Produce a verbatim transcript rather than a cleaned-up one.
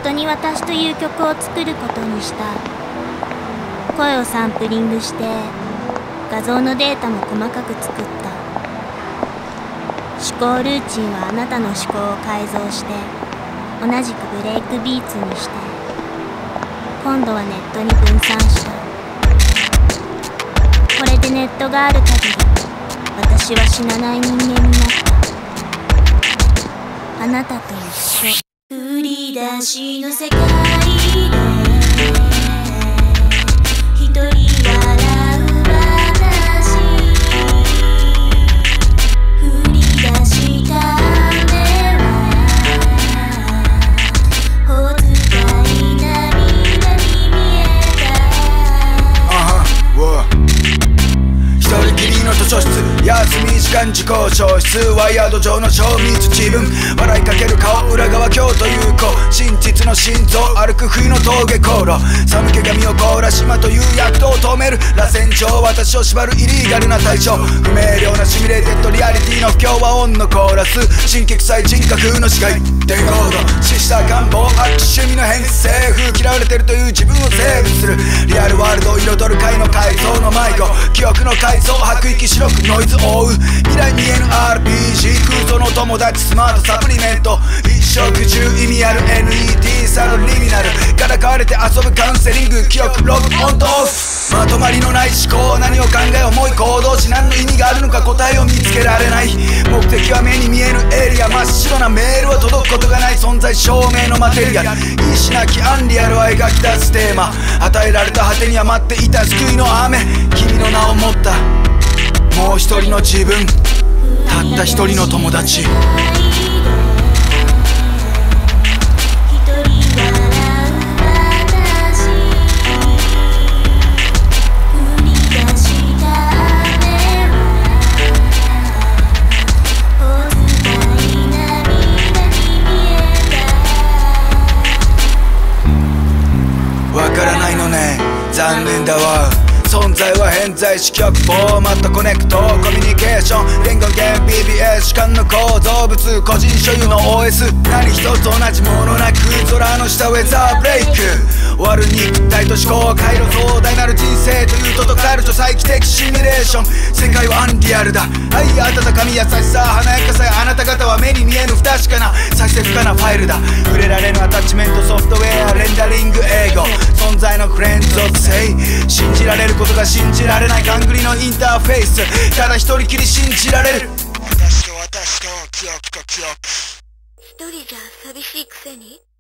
当に私という曲を作ることにした。声をサンプリングして画像のデータも細かく作った。思考ルーチンはあなたの思考を改造して同じくブレイクビーツにして今度はネットに分散した。これでネットがある限り私は死なない人間になった。あなたと一緒。振り出しの世界で一人笑う話、振り出した雨はほつかい涙に見えた。一人きりの図書室、休み時間自己消失、ワイヤード上の超密自分、笑いかける顔、裏側今日という子、真実の心臓、歩く冬の峠航路、寒気が身を凍らしまという躍動を止める螺旋状、私を縛るイリーガルな対象、不明瞭なシミュレーテッドリアリティの不協和音のコーラス、神経臭い人格の視界、デコード死した願望、悪趣味の偏西風、嫌われてるという自分をセーブするリアルワールドを彩る回の改造の迷子、記憶の改造、吐く息白くノイズ覆う未来見えぬ アールピージー、空想の友達スマートサプリメント、一食中意味ある エヌイーティー サのリミナルからかわれて遊ぶカウンセリング、記憶ログオンとオフ、まとまりのない思考、何を考え思い行動し何の意味があるのか答えを見つけられない、目的は目に見えるエリア、真っ白なメールは届くことがない存在証明のマテリアル、意志なきアンリアルは描き出すテーマ、与えられた果てには待っていた救いの雨、君の名を持ったもう一人の自分、たった一人の友達。わからないのね、残念だわ。存在は偏在支局フォーマットコネクトコミュニケーション連合源 ビービーエス 主観の構造物個人所有の オーエス 何一つ同じものなく空の下ウェザーブレイク終わる肉体と思考回路壮大なる人生というトトカルチョ再帰的シミュレーション世界はアンリアルだ愛温かみ優しさ華やかさやあなた方は目に見えぬ不確かな再生不可なファイルだ触れられぬアタッチメントソフトウェアレンダリング英語存在のフレンズをsay信じられることが信じられないガングリのインターフェースただ一人きり信じられる私と私と記憶と記憶一人じゃ寂しいくせに